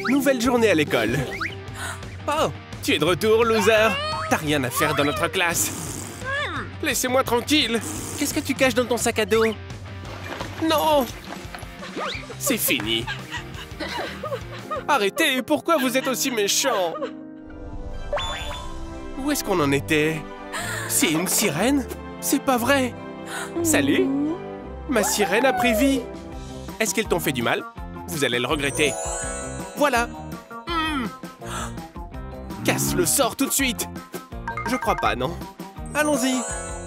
Nouvelle journée à l'école. Oh, tu es de retour, loser. T'as rien à faire dans notre classe. Laissez-moi tranquille. Qu'est-ce que tu caches dans ton sac à dos? Non! C'est fini. Arrêtez, pourquoi vous êtes aussi méchant? Où est-ce qu'on en était? C'est une sirène? C'est pas vrai. Salut. Ma sirène a pris vie. Est-ce qu'elles t'ont fait du mal? Vous allez le regretter. Voilà. Casse le sort tout de suite. Je crois pas, non? Allons-y.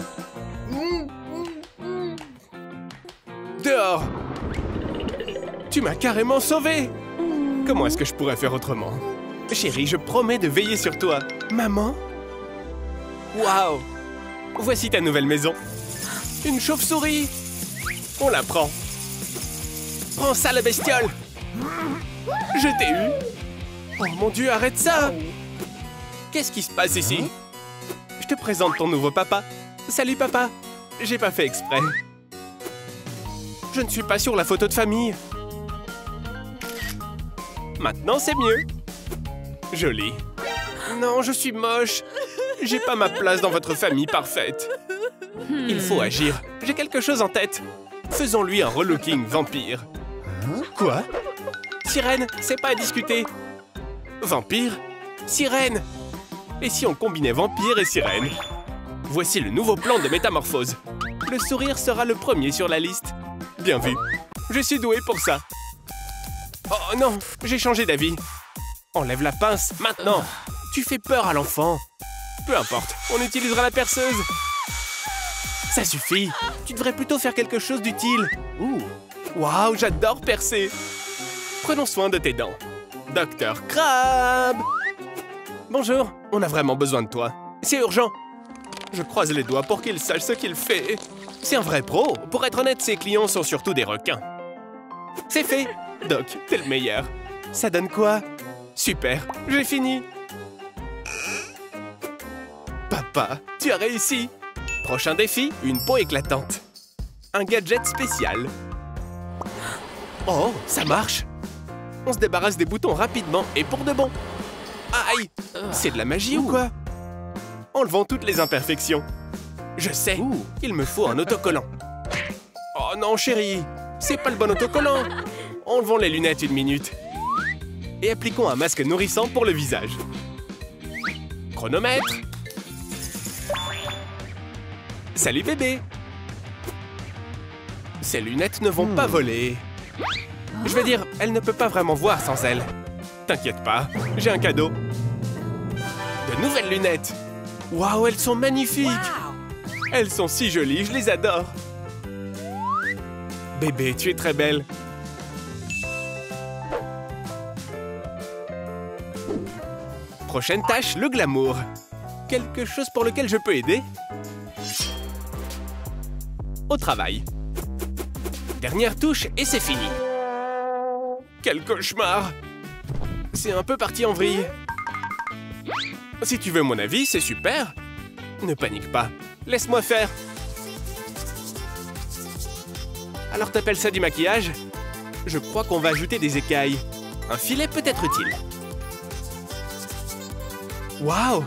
Dehors. Tu m'as carrément sauvé. Comment est-ce que je pourrais faire autrement? Chérie, je promets de veiller sur toi. Maman? Waouh! Voici ta nouvelle maison. Une chauve-souris. On la prend. Prends ça, la bestiole. Je t'ai eu. Oh mon Dieu, arrête ça. Qu'est-ce qui se passe ici? Je te présente ton nouveau papa. Salut, papa. J'ai pas fait exprès. Je ne suis pas sur la photo de famille. Maintenant, c'est mieux. Joli. Non, je suis moche. J'ai pas ma place dans votre famille parfaite. Il faut agir. J'ai quelque chose en tête. Faisons-lui un relooking vampire. Quoi? Sirène, c'est pas à discuter. Vampire? Sirène? Et si on combinait vampire et sirène? Voici le nouveau plan de métamorphose. Le sourire sera le premier sur la liste. Bien vu. Je suis doué pour ça. Oh non, j'ai changé d'avis. Enlève la pince, maintenant. Tu fais peur à l'enfant. Peu importe, on utilisera la perceuse. Ça suffit. Tu devrais plutôt faire quelque chose d'utile. Waouh, j'adore percer. Prenons soin de tes dents. Docteur Crabbe. Bonjour, on a vraiment besoin de toi. C'est urgent. Je croise les doigts pour qu'il sache ce qu'il fait. C'est un vrai pro. Pour être honnête, ses clients sont surtout des requins. C'est fait. Doc, t'es le meilleur. Ça donne quoi? Super, j'ai fini. Papa, tu as réussi. Prochain défi, une peau éclatante. Un gadget spécial. Oh, ça marche. On se débarrasse des boutons rapidement et pour de bon. Aïe, c'est de la magie ou quoi? Enlevons toutes les imperfections. Je sais, il me faut un autocollant. Oh non, chérie, c'est pas le bon autocollant. Enlevons les lunettes une minute. Et appliquons un masque nourrissant pour le visage. Chronomètre. Salut bébé. Ces lunettes ne vont pas voler. Je veux dire, elle ne peut pas vraiment voir sans elles. T'inquiète pas, j'ai un cadeau. De nouvelles lunettes. Waouh, elles sont magnifiques. Elles sont si jolies, je les adore. Bébé, tu es très belle. Prochaine tâche, le glamour. Quelque chose pour lequel je peux aider? Au travail. Dernière touche et c'est fini. Quel cauchemar! C'est un peu parti en vrille. Si tu veux mon avis, c'est super. Ne panique pas. Laisse-moi faire. Alors t'appelles ça du maquillage? Je crois qu'on va ajouter des écailles. Un filet peut être utile. Waouh!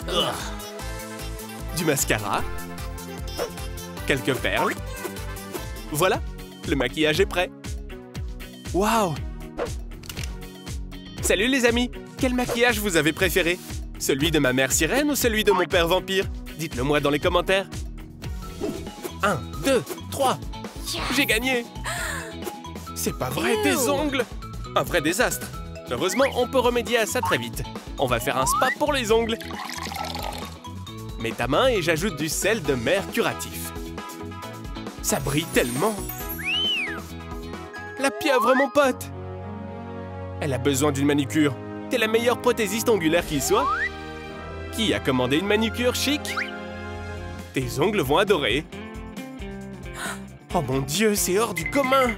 Du mascara. Quelques perles. Voilà, le maquillage est prêt. Waouh! Salut les amis! Quel maquillage vous avez préféré? Celui de ma mère sirène ou celui de mon père vampire? Dites-le moi dans les commentaires. 1, 2, 3. J'ai gagné! C'est pas vrai, tes ongles! Un vrai désastre. Heureusement, on peut remédier à ça très vite. On va faire un spa pour les ongles. Mets ta main et j'ajoute du sel de mer curatif. Ça brille tellement! La pieuvre, mon pote! Elle a besoin d'une manucure. T'es la meilleure prothésiste ongulaire qui soit. Qui a commandé une manucure chic? Tes ongles vont adorer. Oh mon Dieu, c'est hors du commun!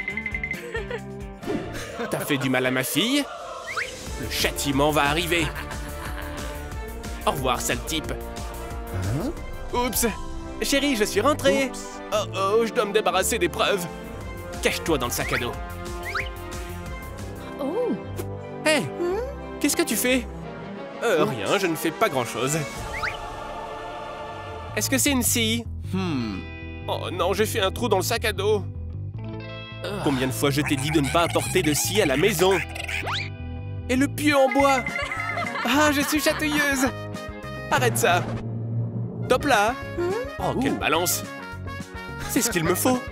T'as fait du mal à ma fille? Le châtiment va arriver. Au revoir, sale type. Oups! Chérie, je suis rentrée. Oh oh, je dois me débarrasser des preuves. Cache-toi dans le sac à dos. Oh. Hé, Qu'est-ce que tu fais? Rien, je ne fais pas grand-chose. Est-ce que c'est une scie? Oh non, j'ai fait un trou dans le sac à dos. Combien de fois je t'ai dit de ne pas apporter de scie à la maison? Et le pieu en bois! Ah, je suis chatouilleuse! Arrête ça! Top là! Oh, quelle balance! C'est ce qu'il me faut!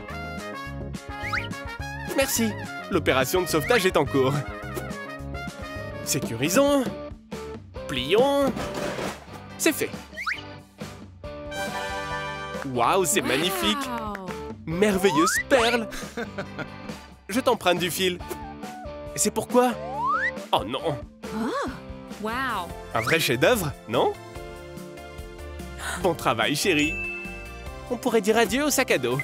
Merci! L'opération de sauvetage est en cours. Sécurisons. Plions. C'est fait. Waouh, c'est magnifique! Merveilleuse perle! Je t'emprunte du fil. Et c'est pourquoi? Oh non! Wow. Un vrai chef-d'œuvre, non? Bon travail, chérie. On pourrait dire adieu au sac à dos.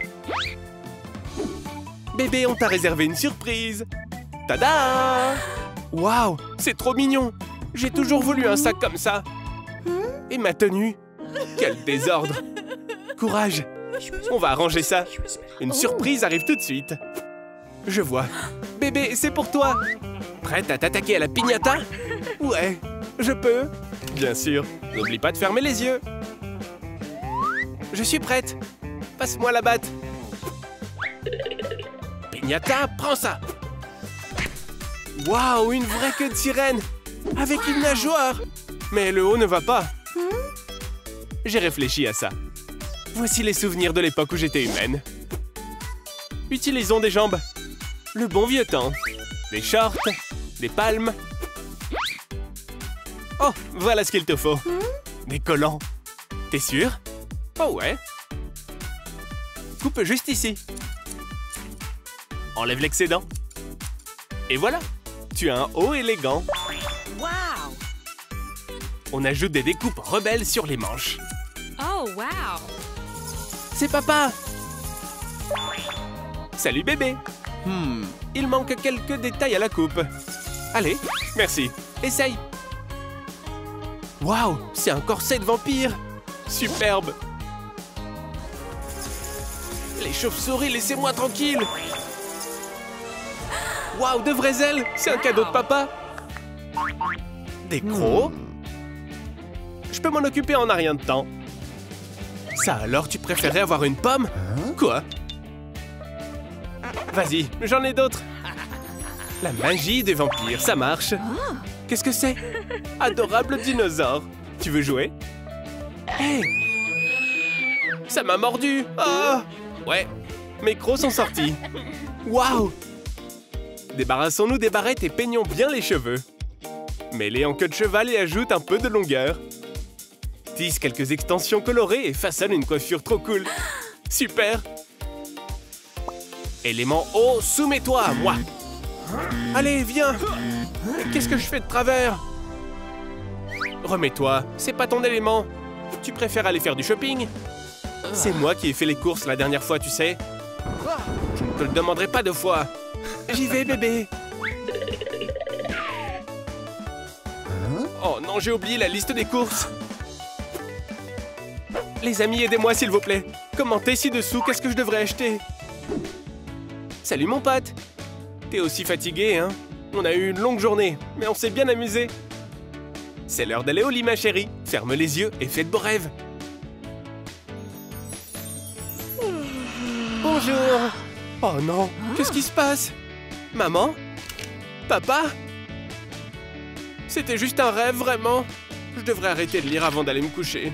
Bébé, on t'a réservé une surprise. Tada! Waouh, c'est trop mignon. J'ai toujours voulu un sac comme ça. Et ma tenue? Quel désordre! Courage! On va arranger ça. Une surprise arrive tout de suite. Je vois. Bébé, c'est pour toi. Prête à t'attaquer à la piñata? Ouais, je peux. Bien sûr. N'oublie pas de fermer les yeux. Je suis prête. Passe-moi la batte. Piñata, prends ça. Waouh, une vraie queue de sirène. Avec une nageoire. Mais le haut ne va pas. J'ai réfléchi à ça. Voici les souvenirs de l'époque où j'étais humaine. Utilisons des jambes. Le bon vieux temps. Des shorts, des palmes. Oh, voilà ce qu'il te faut. Des collants. T'es sûr? Oh ouais. Coupe juste ici. Enlève l'excédent. Et voilà. Tu as un haut élégant. Wow. On ajoute des découpes rebelles sur les manches. Oh, wow. C'est papa! Salut bébé! Il manque quelques détails à la coupe. Allez, merci. Essaye. Waouh, c'est un corset de vampire! Superbe! Les chauves-souris, laissez-moi tranquille! Waouh, de vraies ailes! C'est un cadeau de papa! Des crocs? Je peux m'en occuper en un rien de temps. Ça alors, tu préférais avoir une pomme? Quoi? Vas-y, j'en ai d'autres. La magie des vampires, ça marche. Qu'est-ce que c'est? Adorable dinosaure. Tu veux jouer? Hé! Ça m'a mordu! Oh! Ouais, mes crocs sont sortis. Waouh! Débarrassons-nous des barrettes et peignons bien les cheveux. Mets-les en queue de cheval et ajoute un peu de longueur. Tisse quelques extensions colorées et façonne une coiffure trop cool. Super! Élément haut, soumets-toi à moi. Allez, viens. Qu'est-ce que je fais de travers? Remets-toi, c'est pas ton élément. Tu préfères aller faire du shopping? C'est moi qui ai fait les courses la dernière fois, tu sais. Je ne te le demanderai pas deux fois. J'y vais, bébé. Oh non, j'ai oublié la liste des courses. Les amis, aidez-moi s'il vous plaît. Commentez ci-dessous, qu'est-ce que je devrais acheter? Salut mon pote. T'es aussi fatigué, hein? On a eu une longue journée, mais on s'est bien amusé. C'est l'heure d'aller au lit, ma chérie. Ferme les yeux et fais de beaux rêves. Bonjour. Oh non, qu'est-ce qui se passe? Maman? Papa? C'était juste un rêve, vraiment. Je devrais arrêter de lire avant d'aller me coucher.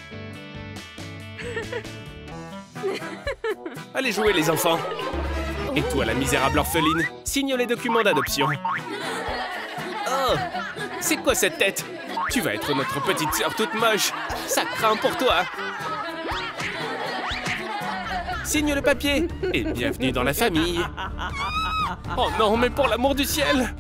Allez jouer, les enfants. Et toi, la misérable orpheline, signe les documents d'adoption. Oh, c'est quoi cette tête? Tu vas être notre petite sœur toute moche. Ça craint pour toi. Signe le papier et bienvenue dans la famille. Oh non, mais pour l'amour du ciel!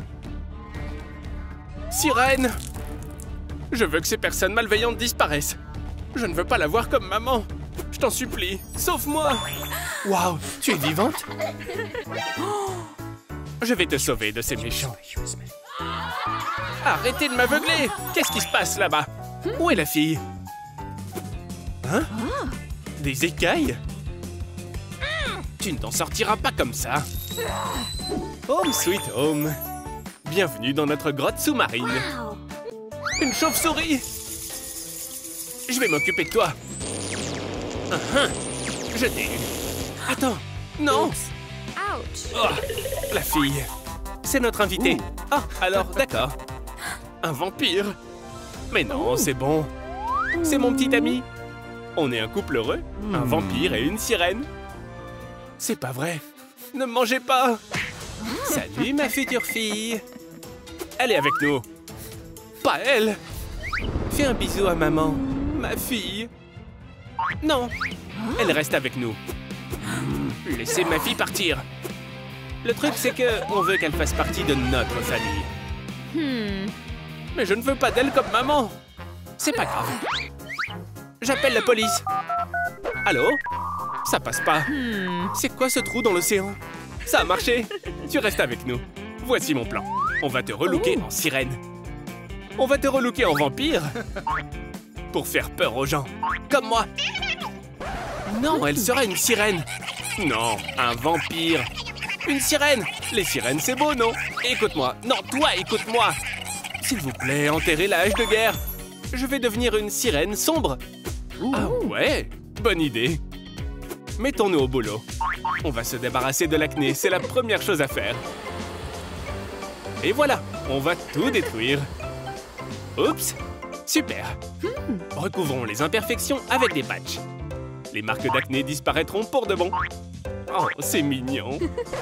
Sirène! Je veux que ces personnes malveillantes disparaissent. Je ne veux pas la voir comme maman. Je t'en supplie, sauve-moi! Waouh, tu es vivante? Je vais te sauver de ces méchants. Arrêtez de m'aveugler! Qu'est-ce qui se passe là-bas? Où est la fille? Hein? Des écailles? Tu ne t'en sortiras pas comme ça. Home sweet home. Bienvenue dans notre grotte sous-marine. Wow. Une chauve-souris. Je vais m'occuper de toi. Je t'ai eu. Attends, non. Ouch. Oh, la fille. C'est notre invité. Ah, alors, d'accord. Un vampire. Mais non, c'est bon. C'est mon petit ami. On est un couple heureux. Un vampire et une sirène. C'est pas vrai. Ne me mangez pas. Salut, ma future fille. Elle est avec nous. Pas elle. Fais un bisou à maman, ma fille. Non, elle reste avec nous. Laissez ma fille partir. Le truc, c'est que on veut qu'elle fasse partie de notre famille. Mais je ne veux pas d'elle comme maman. C'est pas grave. J'appelle la police. Allô? Ça passe pas. C'est quoi ce trou dans l'océan? Ça a marché. Tu restes avec nous. Voici mon plan. On va te relooker en sirène. On va te relooker en vampire. Pour faire peur aux gens. Comme moi. Non, elle sera une sirène. Non, un vampire. Une sirène. Les sirènes, c'est beau, non? Écoute-moi. Non, toi, écoute-moi. S'il vous plaît, enterrez la hache de guerre. Je vais devenir une sirène sombre. Ah ouais, bonne idée. Mettons-nous au boulot. On va se débarrasser de l'acné, c'est la première chose à faire. Et voilà, on va tout détruire. Oups, super. Recouvrons les imperfections avec des patchs. Les marques d'acné disparaîtront pour de bon. Oh, c'est mignon.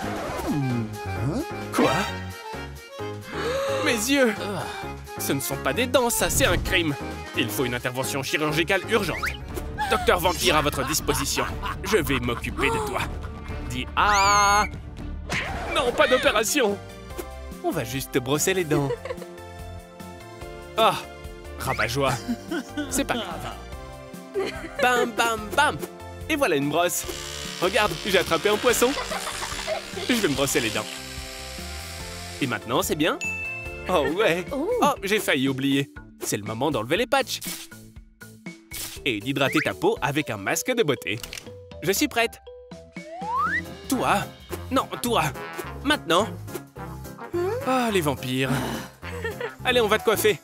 Quoi? Mes yeux! Ce ne sont pas des dents, ça, c'est un crime. Il faut une intervention chirurgicale urgente. Docteur Vampire à votre disposition. Je vais m'occuper de toi. Dis ah! Non, pas d'opération. On va juste te brosser les dents. Ah, rabat-joie. C'est pas grave. Bam, bam, bam. Et voilà une brosse. Regarde, j'ai attrapé un poisson. Je vais me brosser les dents. Et maintenant, c'est bien? Oh ouais. Oh, j'ai failli oublier. C'est le moment d'enlever les patchs. Et d'hydrater ta peau avec un masque de beauté. Je suis prête. Toi? Non, toi. Maintenant. Ah, les vampires. Allez, on va te coiffer.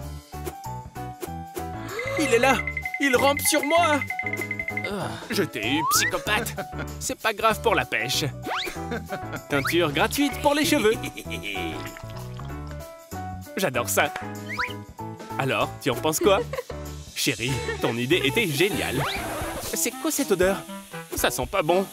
Il est là. Il rampe sur moi. Je t'ai eu, psychopathe. C'est pas grave pour la pêche. Teinture gratuite pour les cheveux. J'adore ça. Alors, tu en penses quoi? Chérie, ton idée était géniale. C'est quoi cette odeur? Ça sent pas bon.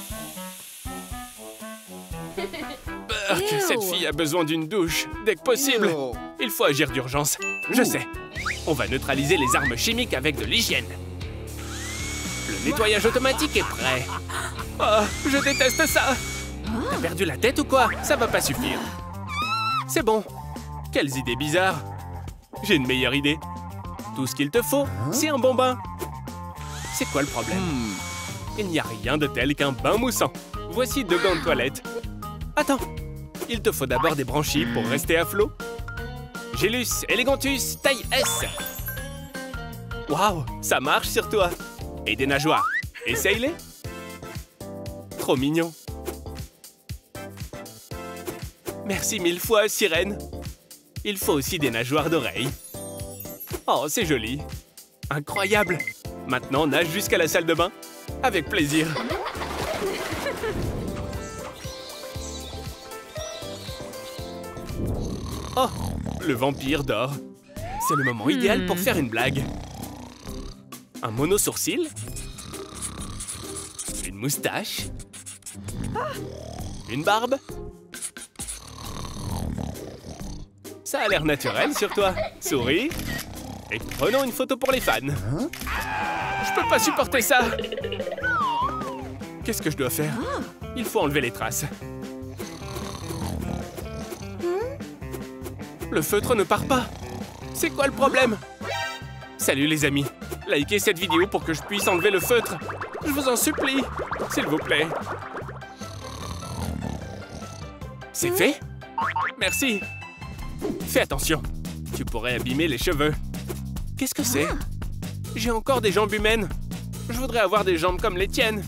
Cette fille a besoin d'une douche, dès que possible. Il faut agir d'urgence. Je sais. On va neutraliser les armes chimiques avec de l'hygiène. Le nettoyage automatique est prêt. Oh, je déteste ça. T'as perdu la tête ou quoi? Ça va pas suffire. C'est bon. Quelles idées bizarres. J'ai une meilleure idée. Tout ce qu'il te faut, c'est un bon bain. C'est quoi le problème? Il n'y a rien de tel qu'un bain moussant. Voici 2 gants de toilette. Attends, il te faut d'abord des branchies pour rester à flot. Gélus Elegantus taille S. Waouh, ça marche sur toi. Et des nageoires. Essaye-les. Trop mignon. Merci 1000 fois, sirène. Il faut aussi des nageoires d'oreilles. Oh, c'est joli. Incroyable. Maintenant, nage jusqu'à la salle de bain. Avec plaisir. Oh, le vampire dort. C'est le moment idéal pour faire une blague. Un mono-sourcil. Une moustache. Une barbe. Ça a l'air naturel sur toi. Souris. Et prenons une photo pour les fans. Je peux pas supporter ça. Qu'est-ce que je dois faire? Il faut enlever les traces. Le feutre ne part pas. C'est quoi le problème? Salut les amis. Likez cette vidéo pour que je puisse enlever le feutre. Je vous en supplie. S'il vous plaît. C'est fait? Merci. Fais attention. Tu pourrais abîmer les cheveux. Qu'est-ce que c'est? J'ai encore des jambes humaines. Je voudrais avoir des jambes comme les tiennes.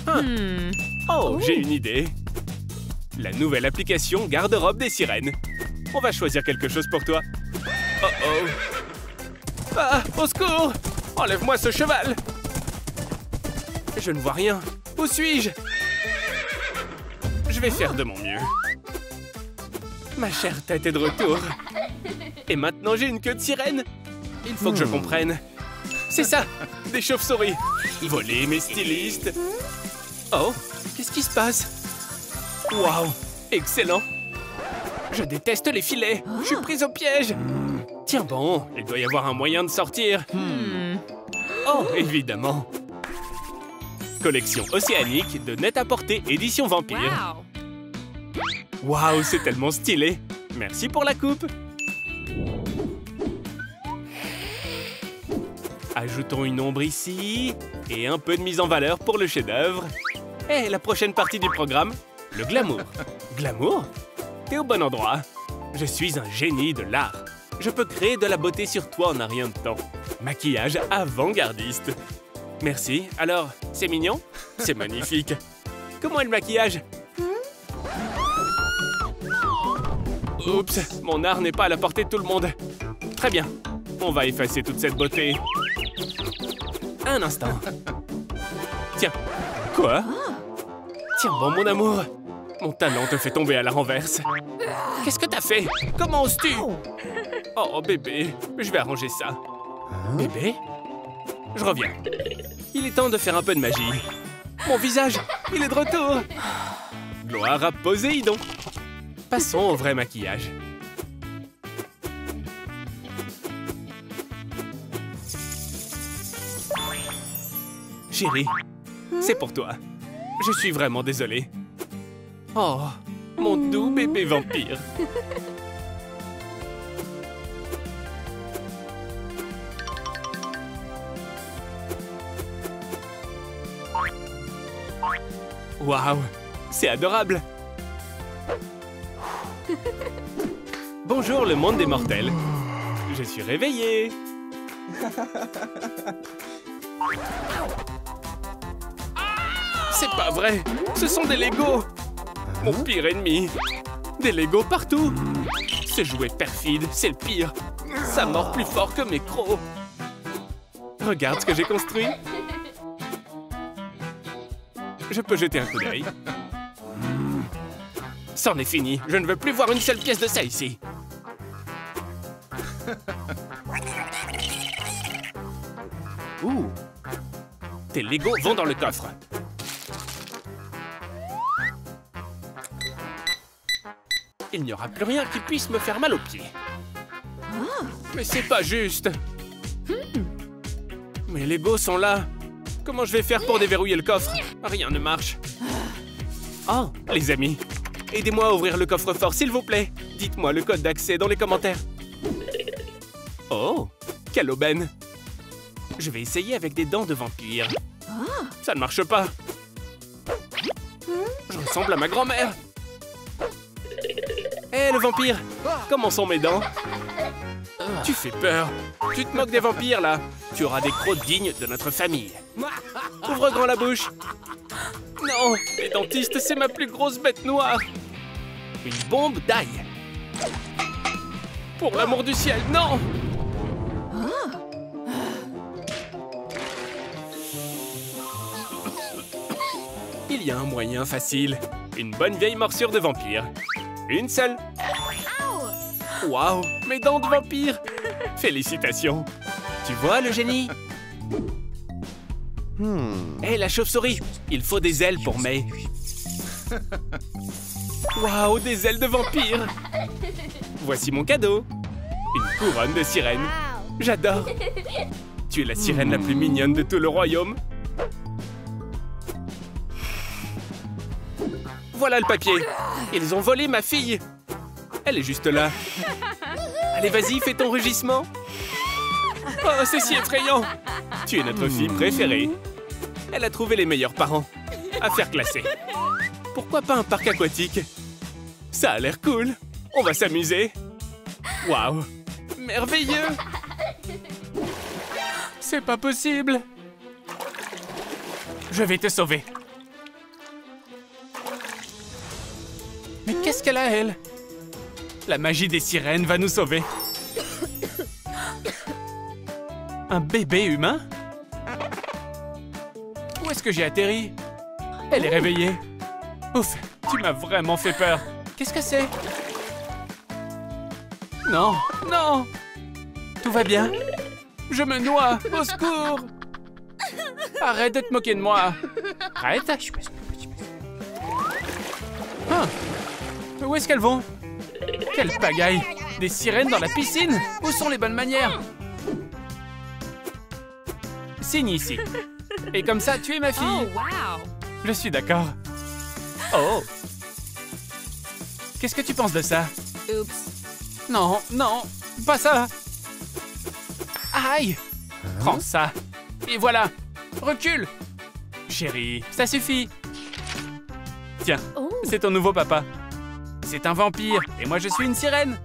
Oh, j'ai une idée. La nouvelle application garde-robe des sirènes. On va choisir quelque chose pour toi. Oh oh. Ah, au secours! Enlève-moi ce cheval! Je ne vois rien. Où suis-je? Je vais faire de mon mieux. Ma chère tête est de retour. Et maintenant, j'ai une queue de sirène. Il faut que je comprenne. C'est ça, des chauves-souris. Voler mes stylistes. Oh, qu'est-ce qui se passe? Waouh, excellent. Je déteste les filets. Je suis prise au piège. Tiens bon, il doit y avoir un moyen de sortir. Oh, évidemment. Collection océanique de net-à-porter édition vampire. Wow. Waouh, c'est tellement stylé. Merci pour la coupe. Ajoutons une ombre ici et un peu de mise en valeur pour le chef-d'œuvre. Et la prochaine partie du programme, le glamour. Glamour? T'es au bon endroit. Je suis un génie de l'art. Je peux créer de la beauté sur toi en un rien de temps. Maquillage avant-gardiste. Merci. Alors, c'est mignon? C'est magnifique. Comment est le maquillage? Oups, mon art n'est pas à la portée de tout le monde. Très bien. On va effacer toute cette beauté. Un instant. Tiens. Quoi? Tiens bon, mon amour. Mon talent te fait tomber à la renverse. Qu'est-ce que t'as fait? Comment oses-tu? Oh, bébé, je vais arranger ça. Bébé? Je reviens. Il est temps de faire un peu de magie. Mon visage, il est de retour. Gloire à Poséidon. Passons au vrai maquillage. Chérie, c'est pour toi. Je suis vraiment désolé. Oh, mon doux bébé vampire. Waouh, c'est adorable. Bonjour le monde des mortels. Je suis réveillé. C'est pas vrai. Ce sont des Legos. Mon pire ennemi. Des Legos partout. Ce jouet perfide, c'est le pire. Ça mord plus fort que mes crocs. Regarde ce que j'ai construit. Je peux jeter un coup d'œil. C'en est fini. Je ne veux plus voir une seule pièce de ça ici. Ouh. Tes Legos vont dans le coffre. Il n'y aura plus rien qui puisse me faire mal aux pieds. Mais c'est pas juste. Mes Legos sont là. Comment je vais faire pour déverrouiller le coffre? Rien ne marche. Oh, les amis, aidez-moi à ouvrir le coffre-fort, s'il vous plaît. Dites-moi le code d'accès dans les commentaires. Oh, quelle aubaine. Je vais essayer avec des dents de vampire. Ça ne marche pas. Je ressemble à ma grand-mère. Hé, le vampire, comment sont mes dents? Tu fais peur. Tu te moques des vampires, là. Tu auras des crocs dignes de notre famille. Ouvre grand la bouche. Non, les dentistes, c'est ma plus grosse bête noire. Une bombe d'ail. Pour l'amour du ciel, non! Il y a un moyen facile. Une bonne vieille morsure de vampire. Une seule. Waouh, mes dents de vampire! Félicitations. Tu vois, le génie? Hé, la chauve-souris, il faut des ailes pour May. Waouh, des ailes de vampire! Voici mon cadeau. Une couronne de sirène. J'adore. Tu es la sirène la plus mignonne de tout le royaume. Voilà le papier. Ils ont volé ma fille. Elle est juste là. Allez, vas-y, fais ton rugissement. Oh, c'est si effrayant. Tu es notre fille préférée. Elle a trouvé les meilleurs parents. Affaire classée. Pourquoi pas un parc aquatique? Ça a l'air cool. On va s'amuser. Waouh. Merveilleux. C'est pas possible. Je vais te sauver. Mais qu'est-ce qu'elle a, elle? La magie des sirènes va nous sauver. Un bébé humain? Où est-ce que j'ai atterri? Elle est réveillée. Ouf, tu m'as vraiment fait peur. Qu'est-ce que c'est? Non, non! Tout va bien? Je me noie! Au secours! Arrête de te moquer de moi! Arrête! Ah. Où est-ce qu'elles vont? Quelle pagaille! Des sirènes dans la piscine? Où sont les bonnes manières? Signe ici. Et comme ça, tu es ma fille. Oh, wow. Je suis d'accord. Oh! Qu'est-ce que tu penses de ça? Oups. Non, non, pas ça! Aïe! Prends ça! Et voilà! Recule! Chérie, ça suffit! Tiens, Oh. c'est ton nouveau papa. C'est un vampire, et moi je suis une sirène!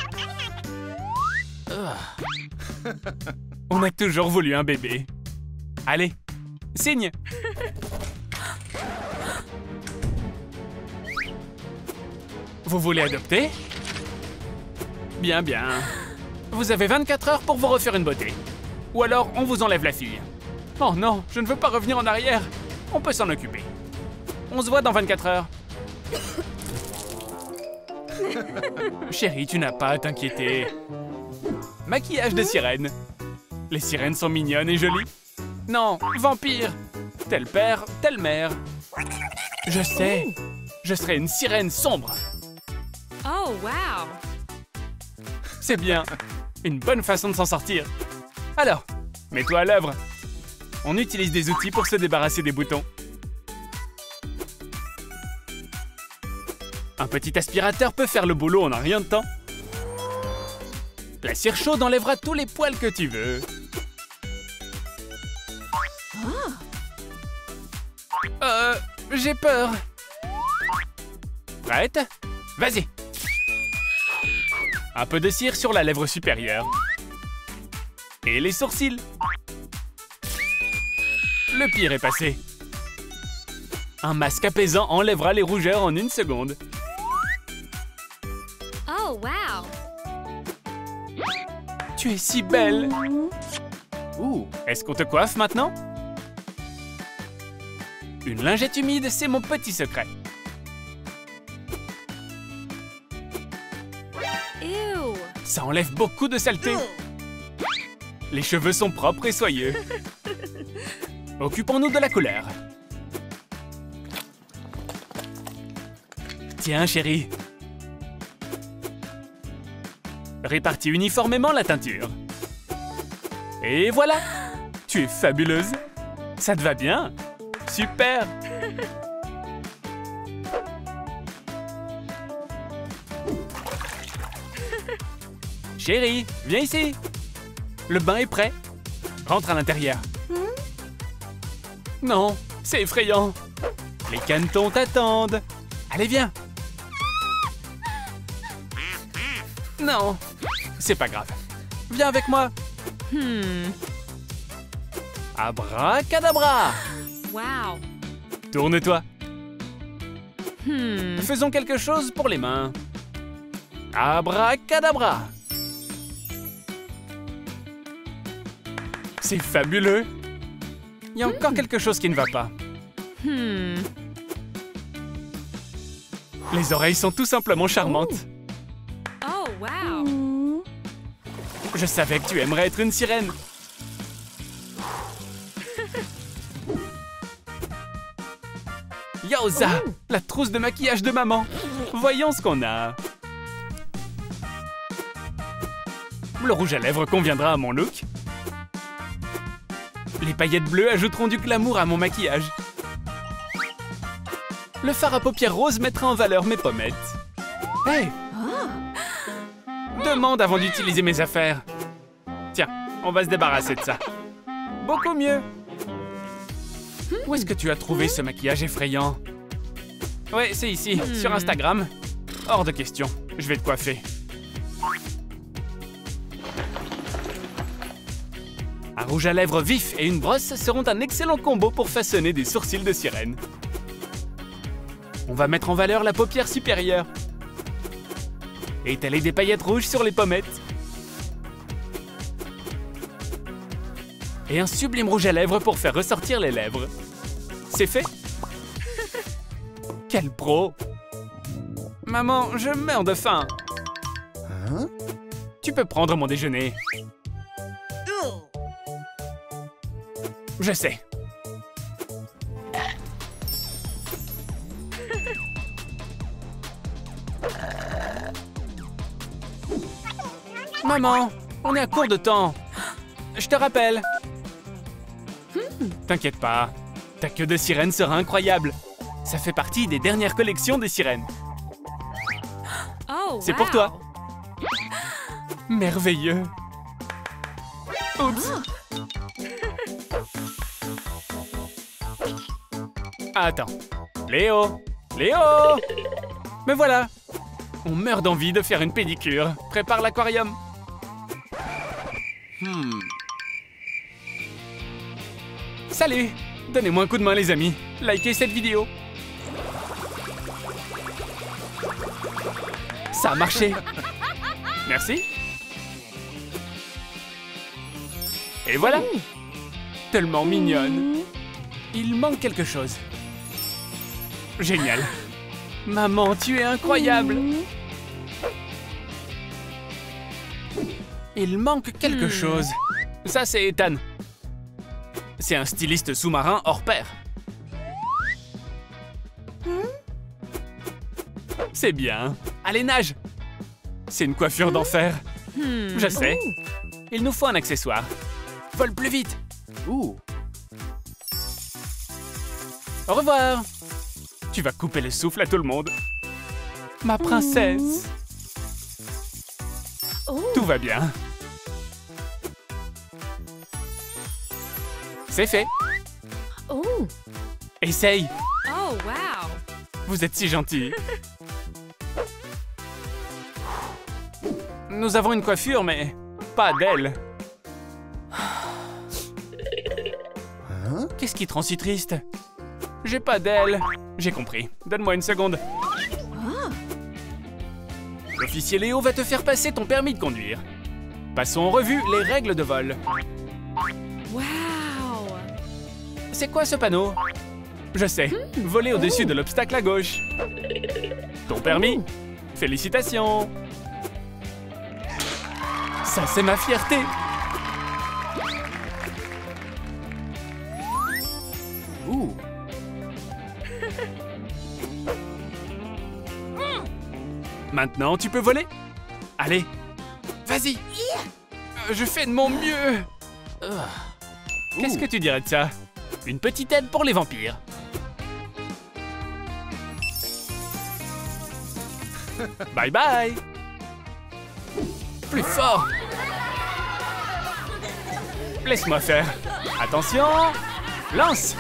On a toujours voulu un bébé. Allez, signe! Vous voulez adopter? Bien, bien. Vous avez 24 heures pour vous refaire une beauté. Ou alors, on vous enlève la fille. Oh non, je ne veux pas revenir en arrière. On peut s'en occuper. On se voit dans 24 heures. Chérie, tu n'as pas à t'inquiéter. Maquillage de sirène. Les sirènes sont mignonnes et jolies. Non, vampire. Tel père, telle mère. Je sais. Je serai une sirène sombre. Oh, wow. C'est bien. Une bonne façon de s'en sortir. Alors, mets-toi à l'œuvre. On utilise des outils pour se débarrasser des boutons. Un petit aspirateur peut faire le boulot en un rien de temps. La cire chaude enlèvera tous les poils que tu veux. J'ai peur. Prête? Vas-y. Un peu de cire sur la lèvre supérieure. Et les sourcils. Le pire est passé. Un masque apaisant enlèvera les rougeurs en 1 seconde. Oh, wow. Tu es si belle. Ouh, est-ce qu'on te coiffe maintenant? Une lingette humide, c'est mon petit secret. Ew. Ça enlève beaucoup de saleté. Les cheveux sont propres et soyeux. Occupons-nous de la couleur. Tiens, chérie. Répartis uniformément la teinture. Et voilà. Tu es fabuleuse. Ça te va bien? Super. Chérie, viens ici. Le bain est prêt. Rentre à l'intérieur. Non, c'est effrayant. Les canetons t'attendent. Allez, viens. Non, c'est pas grave. Viens avec moi. Abracadabra. Wow. Tourne-toi. Faisons quelque chose pour les mains. Abracadabra. C'est fabuleux. Il y a encore quelque chose qui ne va pas. Les oreilles sont tout simplement charmantes. Oh, wow. Je savais que tu aimerais être une sirène. Yowza! La trousse de maquillage de maman. Voyons ce qu'on a. Le rouge à lèvres conviendra à mon look. Les paillettes bleues ajouteront du glamour à mon maquillage. Le fard à paupières roses mettra en valeur mes pommettes. Hey! Demande avant d'utiliser mes affaires. Tiens, on va se débarrasser de ça. Beaucoup mieux. Où est-ce que tu as trouvé ce maquillage effrayant? Ouais, c'est ici, sur Instagram. Hors de question, je vais te coiffer. Un rouge à lèvres vif et une brosse seront un excellent combo pour façonner des sourcils de sirène. On va mettre en valeur la paupière supérieure. et étaler des paillettes rouges sur les pommettes. Et un sublime rouge à lèvres pour faire ressortir les lèvres. C'est fait. Quel pro! Maman, je meurs de faim. Hein? Tu peux prendre mon déjeuner. Je sais. Maman, on est à court de temps. Je te rappelle. T'inquiète pas, ta queue de sirène sera incroyable. Ça fait partie des dernières collections des sirènes. Oh, C'est wow. pour toi. Merveilleux. Oups. Attends. Léo. Léo. Me voilà. On meurt d'envie de faire une pédicure. Prépare l'aquarium. Salut. Donnez-moi un coup de main, les amis. Likez cette vidéo. Ça a marché. Merci. Et voilà. Tellement mignonne. Il manque quelque chose. Génial. Maman, tu es incroyable. Il manque quelque chose. Ça, c'est Ethan. C'est un styliste sous-marin hors pair. C'est bien. Allez, nage. C'est une coiffure d'enfer. Je sais. Il nous faut un accessoire. Vole plus vite. Ouh. Au revoir. Tu vas couper le souffle à tout le monde. Ma princesse. Tout va bien. C'est fait. Essaye. Oh, wow. Vous êtes si gentil. Nous avons une coiffure, mais pas d'elle. Hein? Qu'est-ce qui te rend si triste? J'ai pas d'aile. J'ai compris. Donne-moi une seconde. L'officier Léo va te faire passer ton permis de conduire. Passons en revue les règles de vol. Wow. C'est quoi ce panneau? Je sais. Voler au-dessus de l'obstacle à gauche. Ton permis? Félicitations. Ça, c'est ma fierté. Ouh. Maintenant, tu peux voler. Allez, vas-y. Je fais de mon mieux. Qu'est-ce que tu dirais de ça? Une petite aide pour les vampires. Bye bye. Plus fort. Laisse-moi faire. Attention. Lance.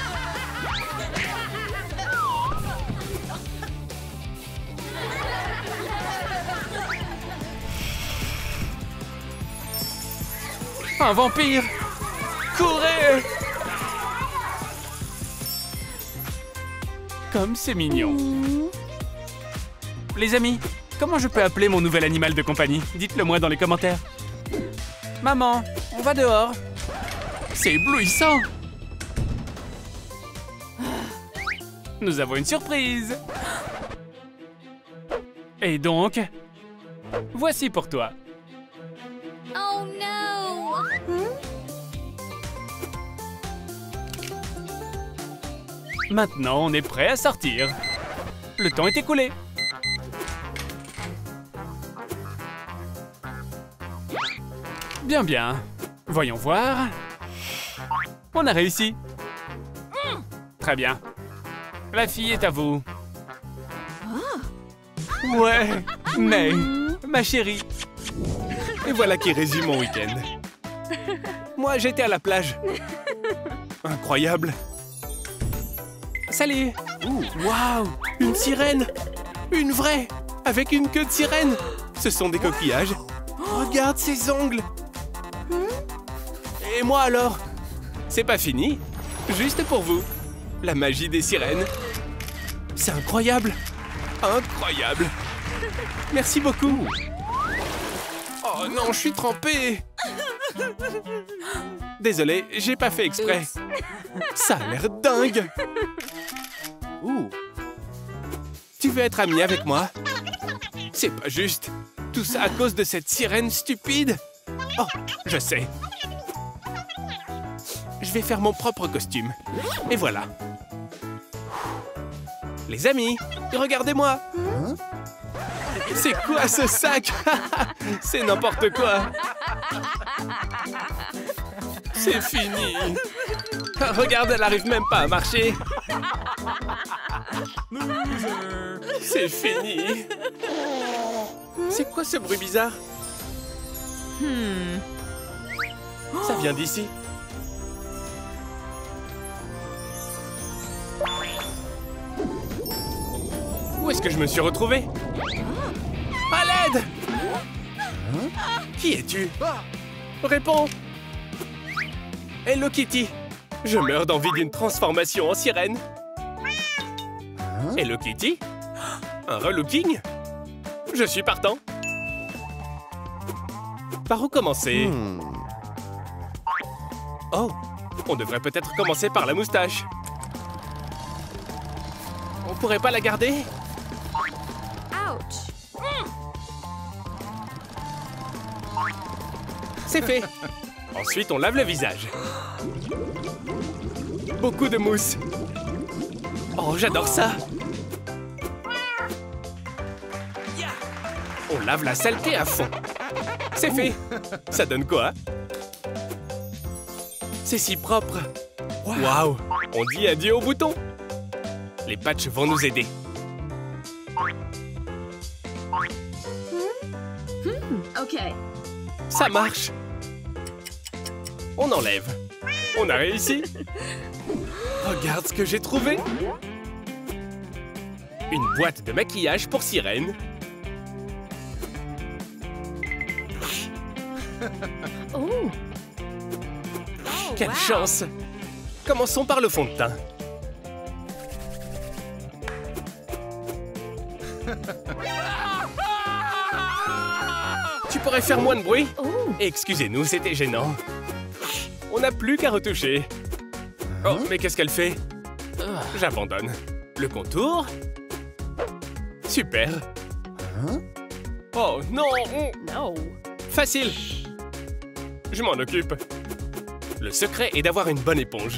Un vampire. Courez. Comme c'est mignon. Les amis, comment je peux appeler mon nouvel animal de compagnie? Dites-le moi dans les commentaires. Maman, on va dehors. C'est éblouissant. Nous avons une surprise. Et donc, voici pour toi. Oh, no. Maintenant, on est prêt à sortir. Le temps est écoulé. Bien, bien. Voyons voir. On a réussi. Très bien. La fille est à vous. Ouais, mais, ma chérie. Et voilà qui résume mon week-end. Moi, j'étais à la plage. Incroyable. Salut. Waouh, une sirène. Une vraie, avec une queue de sirène. Ce sont des coquillages. Regarde ses ongles. Et moi alors? C'est pas fini. Juste pour vous. La magie des sirènes. C'est incroyable. Incroyable. Merci beaucoup. Oh non, je suis trempé. Désolé, j'ai pas fait exprès. Ça a l'air dingue. Ouh. Tu veux être ami avec moi? C'est pas juste. Tout ça à cause de cette sirène stupide. Oh, je sais. Je vais faire mon propre costume. Et voilà. Les amis, regardez-moi. Hein? C'est quoi ce sac? C'est n'importe quoi. C'est fini. Regarde, elle arrive même pas à marcher. C'est fini. C'est quoi ce bruit bizarre? Ça vient d'ici. Où est-ce que je me suis retrouvé? À l'aide! Qui es-tu? Réponds! Hello Kitty! Je meurs d'envie d'une transformation en sirène. Hein? Hello Kitty? Un relooking? Je suis partant. Par où commencer? Oh, on devrait peut-être commencer par la moustache. On pourrait pas la garder? Ouch. C'est fait. Ensuite, on lave le visage. Beaucoup de mousse. Oh, j'adore ça. On lave la saleté à fond. C'est fait. Ça donne quoi? C'est si propre. Waouh. On dit adieu aux boutons. Les patchs vont nous aider. OK. Ça marche. On enlève. On a réussi. Regarde ce que j'ai trouvé. Une boîte de maquillage pour sirène. Oh. Quelle wow. chance. Commençons par le fond de teint. Tu pourrais faire moins de bruit? Oh. Excusez-nous, c'était gênant. On n'a plus qu'à retoucher. Oh, mais qu'est-ce qu'elle fait? J'abandonne. Le contour? Super. Hein? Oh non! No. Facile. Je m'en occupe. Le secret est d'avoir une bonne éponge.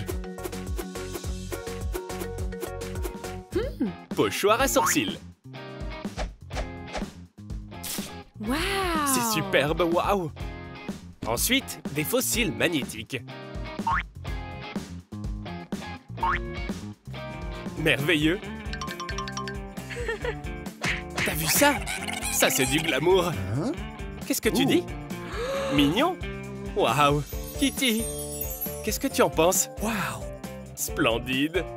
Pochoir à sourcils. Wow. C'est superbe, waouh! Ensuite, des faux cils magnétiques. Merveilleux! T'as vu ça? Ça, c'est du glamour! Hein? Qu'est-ce que tu dis? Mignon? Waouh! Kitty! Qu'est-ce que tu en penses? Waouh! Splendide!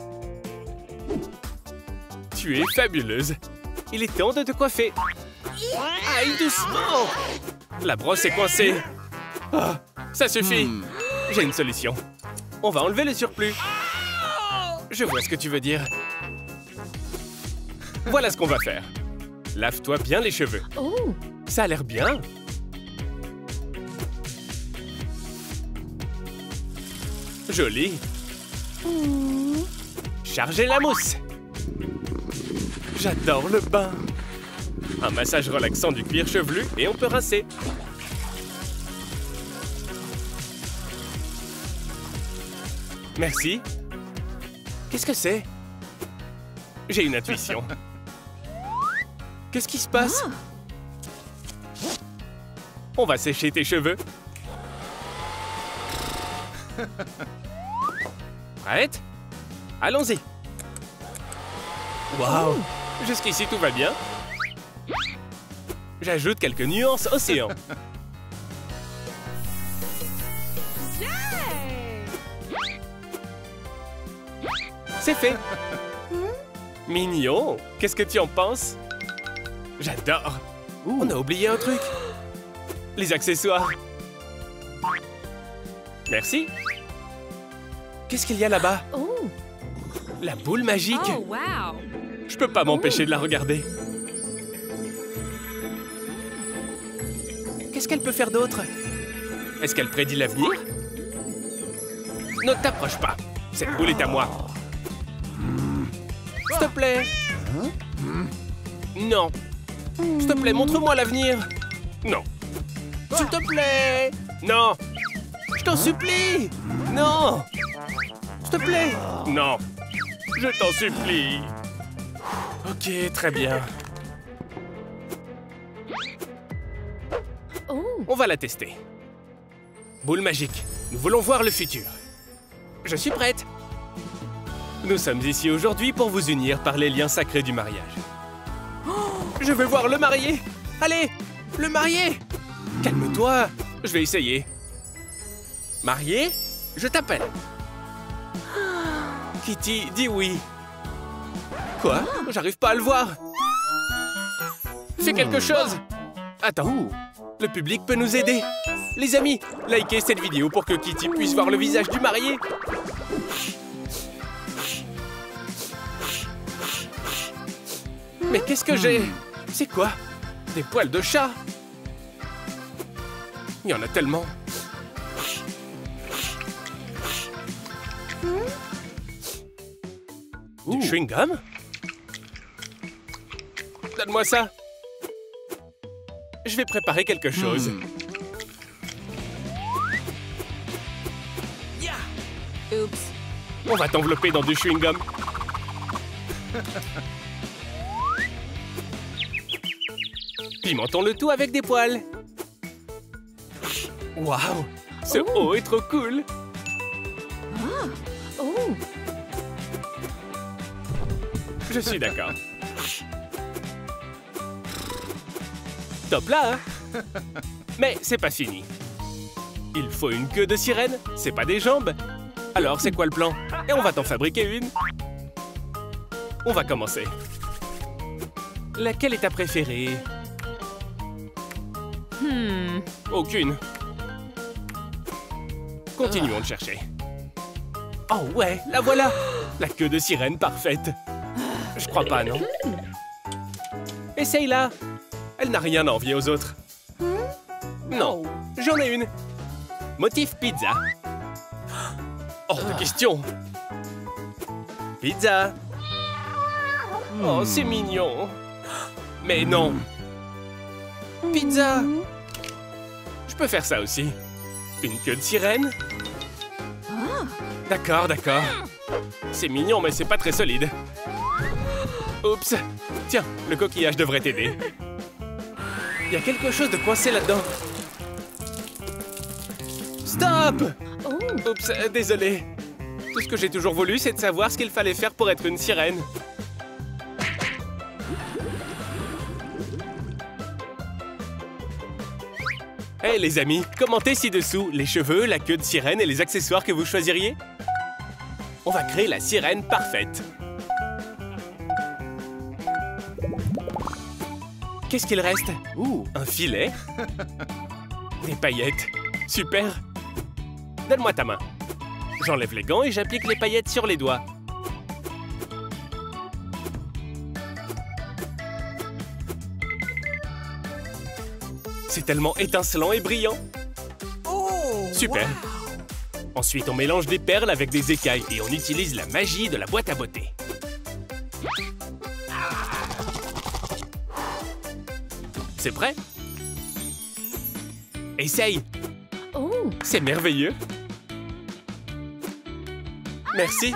Tu es fabuleuse! Il est temps de te coiffer! Aïe, doucement! La brosse est coincée! Ah, ça suffit! J'ai une solution. On va enlever le surplus. Je vois ce que tu veux dire. Voilà ce qu'on va faire. Lave-toi bien les cheveux. Oh. Ça a l'air bien. Joli. Chargez la mousse. J'adore le bain. Un massage relaxant du cuir chevelu et on peut rincer. Merci. Qu'est-ce que c'est? J'ai une intuition. Qu'est-ce qui se passe? On va sécher tes cheveux. Prête? Allons-y. Waouh! Jusqu'ici, tout va bien. J'ajoute quelques nuances océan. C'est fait. Mignon. Qu'est-ce que tu en penses? J'adore. On a oublié un truc. Les accessoires. Merci. Qu'est-ce qu'il y a là-bas? Oh. La boule magique. Oh, wow. Je peux pas m'empêcher de la regarder. Qu'est-ce qu'elle peut faire d'autre? Est-ce qu'elle prédit l'avenir? Ne t'approche pas. Cette boule est à moi. S'il te plaît. Non. S'il te plaît, montre-moi l'avenir. Non. S'il te plaît. Non. Je t'en supplie. Non. S'il te plaît. Non. Je t'en supplie. Ok, très bien. Oh. On va la tester. Boule magique. Nous voulons voir le futur. Je suis prête. Nous sommes ici aujourd'hui pour vous unir par les liens sacrés du mariage. Je veux voir le marié. Allez, le marié. Calme-toi, je vais essayer. Marié, je t'appelle. Kitty, dis oui. Quoi? J'arrive pas à le voir. Fais quelque chose. Attends, le public peut nous aider. Les amis, likez cette vidéo pour que Kitty puisse voir le visage du marié. Mais qu'est-ce que j'ai? C'est quoi? Des poils de chat? Il y en a tellement. Du chewing-gum? Donne-moi ça. Je vais préparer quelque chose. Oups. On va t'envelopper dans du chewing-gum. Pimentons le tout avec des poils. Waouh! Ce haut est trop cool! Oh. Je suis d'accord. Top là, hein? Mais c'est pas fini. Il faut une queue de sirène, c'est pas des jambes. Alors c'est quoi le plan? Et on va t'en fabriquer une. On va commencer. Laquelle est ta préférée? Aucune. Continuons de chercher. Oh ouais, la voilà! La queue de sirène parfaite. Je crois pas, non? Essaye-la! Elle n'a rien à envier aux autres. Non, j'en ai une. Motif pizza. Hors de question. Pizza. Oh, c'est mignon. Mais non. Pizza. Je peux faire ça aussi. Une queue de sirène. D'accord, d'accord. C'est mignon, mais c'est pas très solide. Oups. Tiens, le coquillage devrait t'aider. Il y a quelque chose de coincé là-dedans. Stop! Oups, désolé. Tout ce que j'ai toujours voulu, c'est de savoir ce qu'il fallait faire pour être une sirène. Hey les amis, commentez ci-dessous les cheveux, la queue de sirène et les accessoires que vous choisiriez. On va créer la sirène parfaite. Qu'est-ce qu'il reste? Un filet. Des paillettes. Super. Donne-moi ta main. J'enlève les gants et j'applique les paillettes sur les doigts. C'est tellement étincelant et brillant. Super. Ensuite, on mélange des perles avec des écailles et on utilise la magie de la boîte à beauté. C'est prêt? Essaye! Oh. C'est merveilleux! Merci!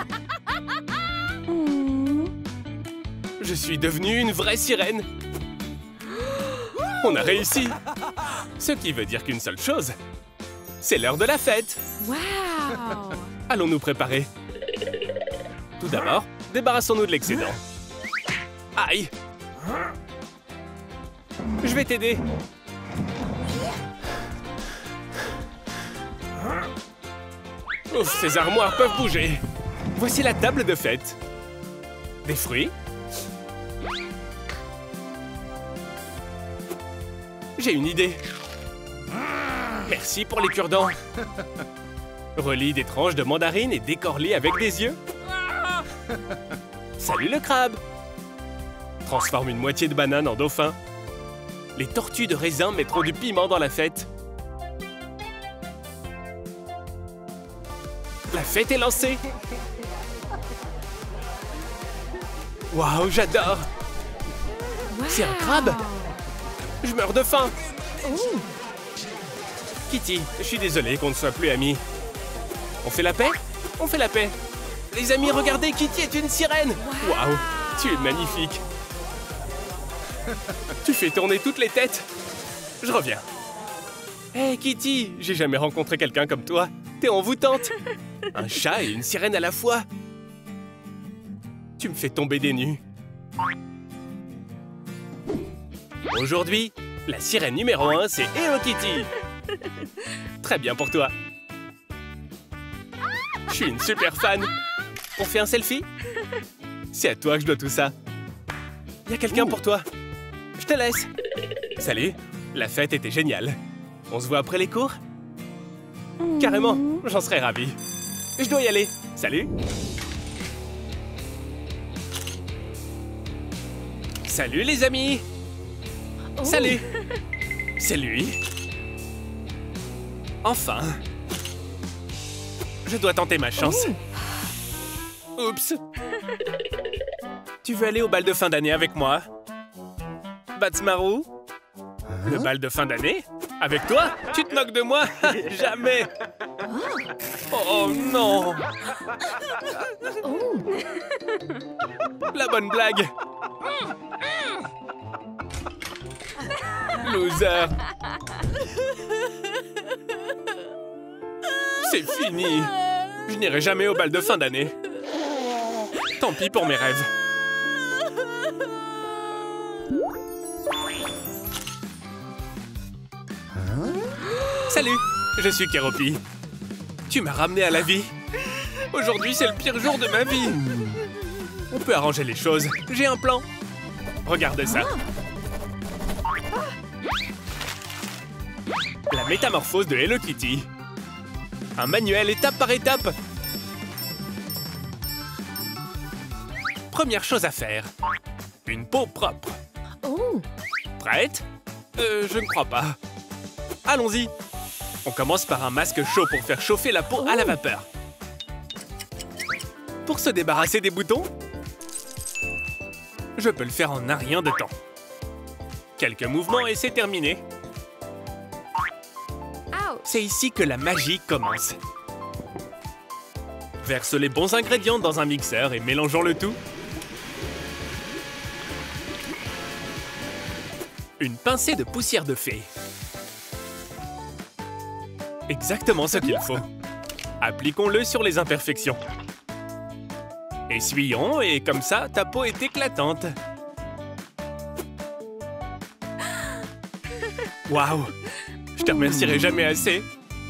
Je suis devenue une vraie sirène! On a réussi! Ce qui veut dire qu'une seule chose, c'est l'heure de la fête! Wow. Allons nous préparer! Tout d'abord, débarrassons-nous de l'excédent. Aïe! Je vais t'aider! Ouf, ces armoires peuvent bouger! Voici la table de fête! Des fruits? J'ai une idée! Merci pour les cure-dents! Relie des tranches de mandarine et décore-les avec des yeux! Salut le crabe! Transforme une moitié de banane en dauphin! Les tortues de raisin mettront du piment dans la fête. La fête est lancée. Waouh, j'adore. C'est un crabe. Je meurs de faim. Kitty, je suis désolé qu'on ne soit plus amis. On fait la paix? On fait la paix. Les amis, regardez, Kitty est une sirène. Waouh, tu es magnifique. Tu fais tourner toutes les têtes. Je reviens. Hey Kitty, j'ai jamais rencontré quelqu'un comme toi. T'es envoûtante. Un chat et une sirène à la fois. Tu me fais tomber des nues. Aujourd'hui, la sirène numéro 1, c'est Hello Kitty. Très bien pour toi. Je suis une super fan. On fait un selfie? C'est à toi que je dois tout ça. Il y a quelqu'un pour toi. Je te laisse. Salut, la fête était géniale. On se voit après les cours? Carrément, j'en serais ravi. Je dois y aller. Salut. Salut les amis. Salut. C'est lui. Enfin. Je dois tenter ma chance. Oups. Tu veux aller au bal de fin d'année avec moi? Batsmaru? Le bal de fin d'année? Avec toi? Tu te moques de moi? Jamais. Oh non. La bonne blague. Loser. C'est fini. Je n'irai jamais au bal de fin d'année. Tant pis pour mes rêves. Salut, je suis Keroppi. Tu m'as ramené à la vie. Aujourd'hui, c'est le pire jour de ma vie. On peut arranger les choses. J'ai un plan. Regarde ça. La métamorphose de Hello Kitty. Un manuel étape par étape. Première chose à faire. Une peau propre. Prête? Je ne crois pas. Allons-y. On commence par un masque chaud pour faire chauffer la peau à la vapeur. Pour se débarrasser des boutons, je peux le faire en un rien de temps. Quelques mouvements et c'est terminé. C'est ici que la magie commence. Verse les bons ingrédients dans un mixeur et mélangeons le tout. Une pincée de poussière de fée. Exactement ce qu'il faut. Appliquons-le sur les imperfections. Essuyons et comme ça, ta peau est éclatante. Waouh! Je te remercierai jamais assez.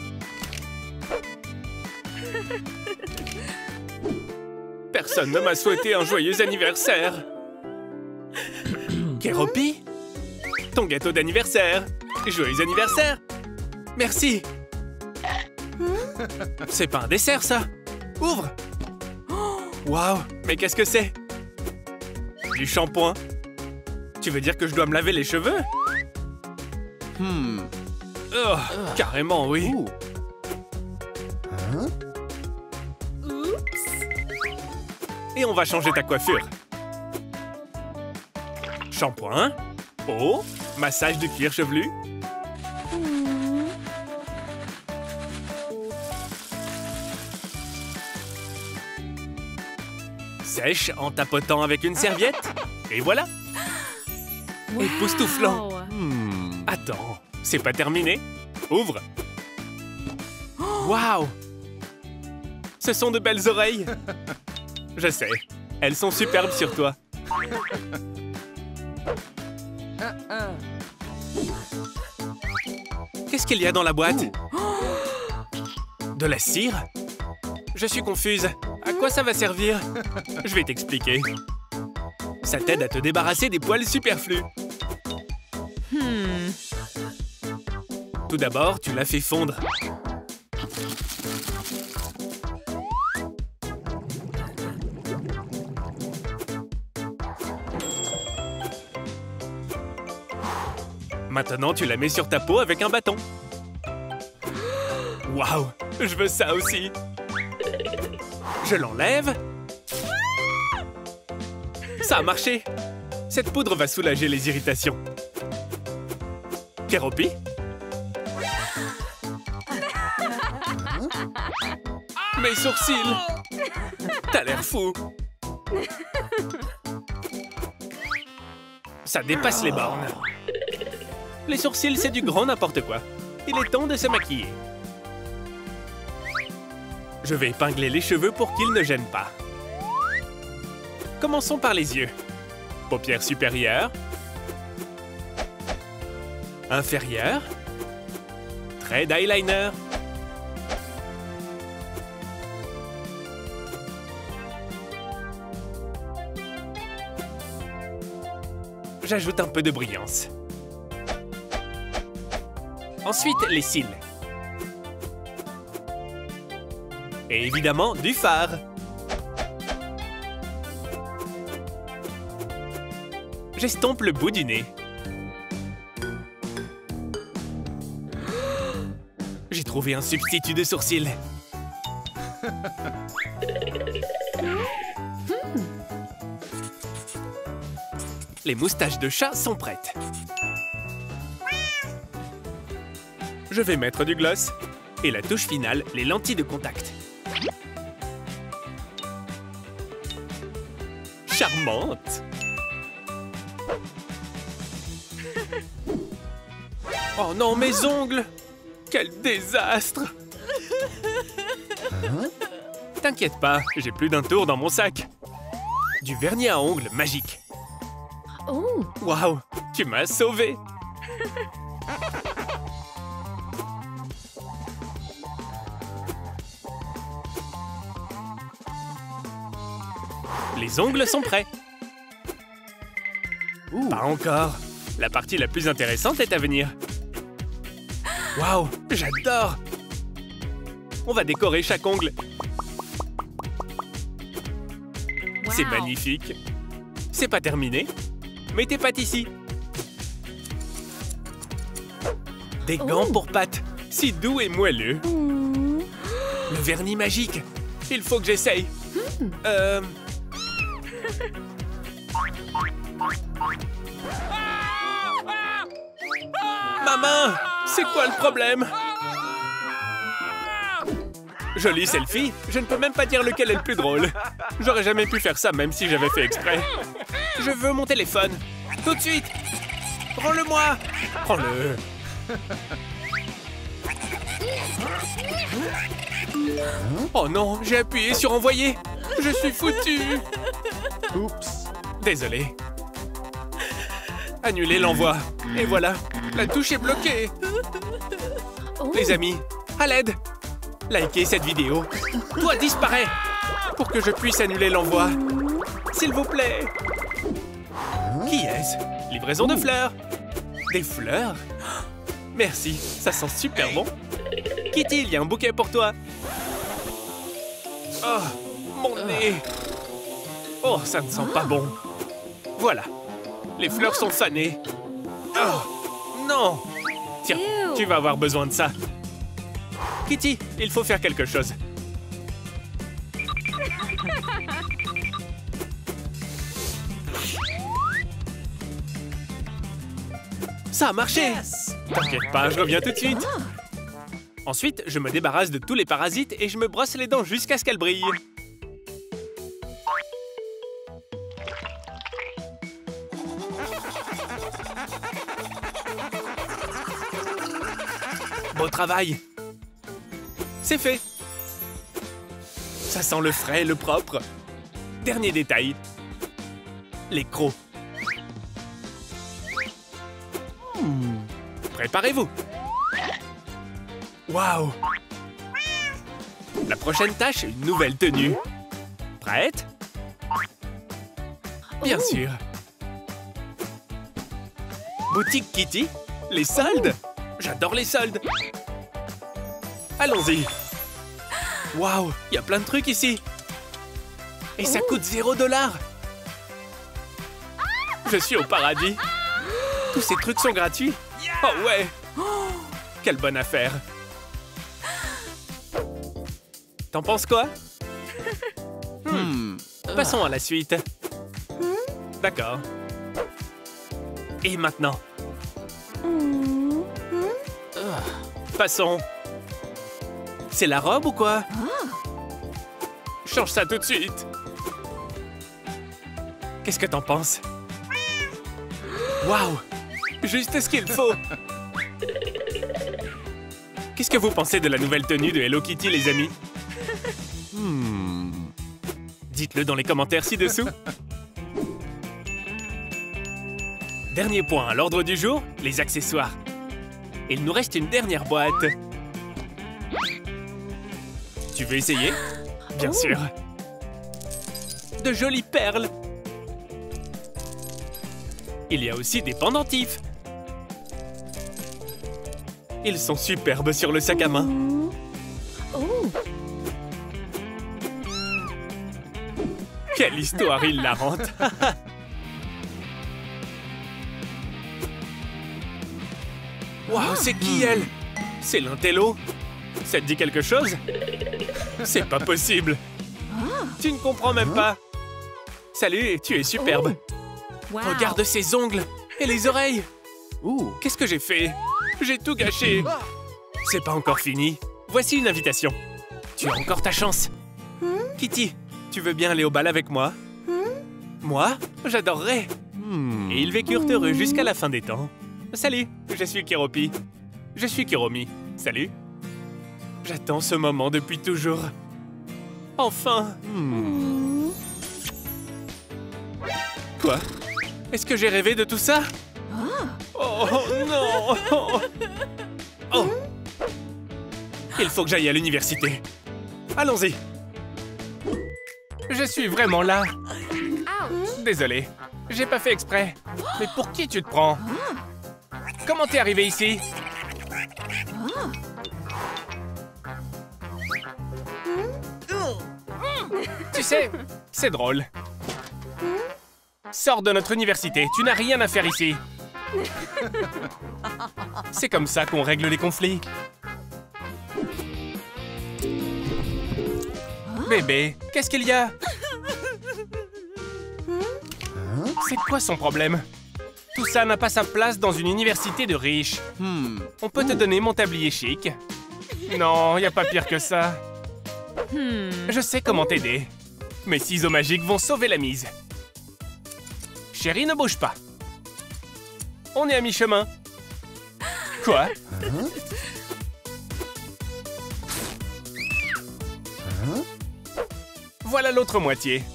Personne ne m'a souhaité un joyeux anniversaire. Keroppi? Ton gâteau d'anniversaire. Joyeux anniversaire. Merci. C'est pas un dessert, ça. Ouvre. Waouh, mais qu'est-ce que c'est? Du shampoing. Tu veux dire que je dois me laver les cheveux? Oh, carrément, oui. Et on va changer ta coiffure. Shampoing, eau, massage du cuir chevelu. Sèche en tapotant avec une serviette. Et voilà. Époustouflant. Attends, c'est pas terminé. Ouvre. Waouh! Ce sont de belles oreilles. Je sais, elles sont superbes sur toi. Qu'est-ce qu'il y a dans la boîte? De la cire? Je suis confuse. À quoi ça va servir? Je vais t'expliquer. Ça t'aide à te débarrasser des poils superflus. Tout d'abord, tu la fais fondre. Maintenant, tu la mets sur ta peau avec un bâton. Waouh, je veux ça aussi. Je l'enlève. Ça a marché. Cette poudre va soulager les irritations. Keroppi? Mes sourcils! T'as l'air fou! Ça dépasse les bornes. Les sourcils, c'est du grand n'importe quoi. Il est temps de se maquiller. Je vais épingler les cheveux pour qu'ils ne gênent pas. Commençons par les yeux. Paupières supérieures. Inférieures. Trait d'eyeliner. J'ajoute un peu de brillance. Ensuite, les cils. Et évidemment, du fard. J'estompe le bout du nez. J'ai trouvé un substitut de sourcils. Les moustaches de chat sont prêtes. Je vais mettre du gloss. Et la touche finale, les lentilles de contact. Charmante! Oh non, mes ongles! Quel désastre! T'inquiète pas, j'ai plus d'un tour dans mon sac. Du vernis à ongles magique. Oh. Waouh, tu m'as sauvé! Les ongles sont prêts. Pas encore. La partie la plus intéressante est à venir. Waouh, j'adore! On va décorer chaque ongle. C'est magnifique. C'est pas terminé. Mets tes pattes ici. Des gants pour pattes. Si doux et moelleux. Le vernis magique. Il faut que j'essaye. Ma main! C'est quoi le problème? Joli selfie, je ne peux même pas dire lequel est le plus drôle. J'aurais jamais pu faire ça même si j'avais fait exprès. Je veux mon téléphone. Tout de suite! Prends-le-moi! Prends-le! Oh non, j'ai appuyé sur envoyer. Je suis foutu. Oups. Désolé. Annuler l'envoi. Et voilà, la touche est bloquée. Les amis, à l'aide. Likez cette vidéo. Toi, disparais. Pour que je puisse annuler l'envoi. S'il vous plaît. Qui est-ce? Livraison de fleurs. Des fleurs? Merci, ça sent super bon. Kitty, il y a un bouquet pour toi. Oh, mon nez. Oh, ça ne sent pas bon. Voilà, les fleurs sont fanées. Oh, non. Tiens, tu vas avoir besoin de ça. Kitty, il faut faire quelque chose. Ça a marché. T'inquiète pas, je reviens tout de suite. Ensuite, je me débarrasse de tous les parasites et je me brosse les dents jusqu'à ce qu'elles brillent. Beau travail. C'est fait. Ça sent le frais et le propre. Dernier détail. Les crocs. Préparez-vous. Waouh! La prochaine tâche, une nouvelle tenue. Prête? Bien sûr. Boutique Kitty, les soldes. J'adore les soldes. Allons-y. Waouh, il y a plein de trucs ici. Et ça coûte $0. Je suis au paradis. Tous ces trucs sont gratuits. Oh ouais! Quelle bonne affaire! T'en penses quoi? Passons à la suite. D'accord. Et maintenant? Passons. C'est la robe ou quoi? Change ça tout de suite. Qu'est-ce que t'en penses? Waouh! Juste ce qu'il faut. Qu'est-ce que vous pensez de la nouvelle tenue de Hello Kitty, les amis? Dites-le dans les commentaires ci-dessous. Dernier point à l'ordre du jour, les accessoires. Il nous reste une dernière boîte. Tu veux essayer? Bien sûr. De jolies perles. Il y a aussi des pendentifs. Ils sont superbes sur le sac à main. Oh. Quelle histoire hilarante. Waouh, c'est qui elle? C'est l'Intello. Ça te dit quelque chose? C'est pas possible. Tu ne comprends même pas. Salut, tu es superbe. Wow. Regarde ses ongles et les oreilles. Qu'est-ce que j'ai fait? J'ai tout gâché. C'est pas encore fini. Voici une invitation. Tu as encore ta chance. Kitty, tu veux bien aller au bal avec moi? Moi? J'adorerais. Et ils vécurent heureux jusqu'à la fin des temps. Salut, je suis Kéropi. Je suis Kéromi. Salut. J'attends ce moment depuis toujours. Enfin. Quoi? Est-ce que j'ai rêvé de tout ça? Oh non! Oh! Il faut que j'aille à l'université. Allons-y. Je suis vraiment là. Désolé, j'ai pas fait exprès. Mais pour qui tu te prends? Comment t'es arrivé ici? Tu sais, c'est drôle. Sors de notre université, tu n'as rien à faire ici. C'est comme ça qu'on règle les conflits. Bébé, qu'est-ce qu'il y a? C'est quoi son problème? Tout ça n'a pas sa place dans une université de riches. On peut te donner mon tablier chic. Non, y a pas pire que ça. Je sais comment t'aider. Mes ciseaux magiques vont sauver la mise. Chérie, ne bouge pas. On est à mi-chemin. Quoi? Voilà l'autre moitié.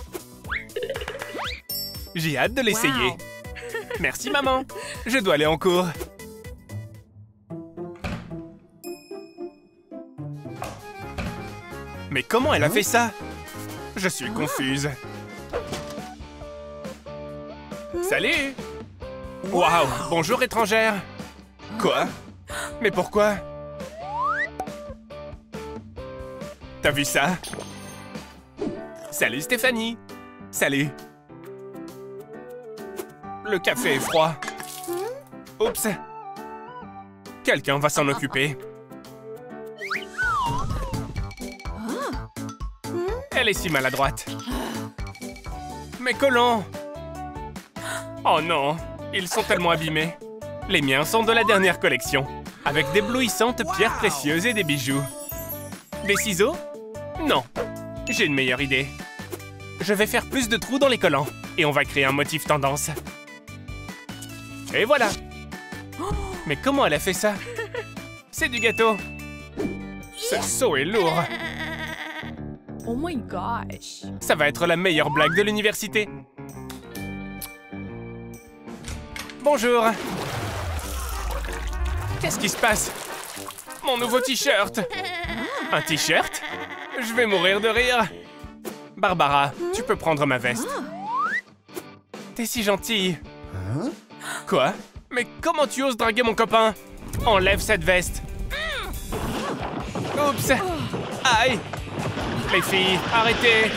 J'ai hâte de l'essayer. Wow. Merci, maman. Je dois aller en cours. Mais comment elle a fait ça? Je suis confuse. Salut! Waouh! Bonjour, étrangère! Quoi? Mais pourquoi? T'as vu ça? Salut, Stéphanie! Salut! Le café est froid. Oups! Quelqu'un va s'en occuper. Elle est si maladroite. Mes collants! Oh non, ils sont tellement abîmés. Les miens sont de la dernière collection, avec d'éblouissantes pierres précieuses et des bijoux. Des ciseaux? Non, j'ai une meilleure idée. Je vais faire plus de trous dans les collants, et on va créer un motif tendance. Et voilà! Mais comment elle a fait ça? C'est du gâteau! Ce seau est lourd! Oh my gosh. Ça va être la meilleure blague de l'université. Bonjour. Qu'est-ce qui se passe? Mon nouveau t-shirt. Un t-shirt? Je vais mourir de rire. Barbara, tu peux prendre ma veste. T'es si gentille. Quoi? Mais comment tu oses draguer mon copain? Enlève cette veste. Oups. Aïe. Les filles, arrêtez.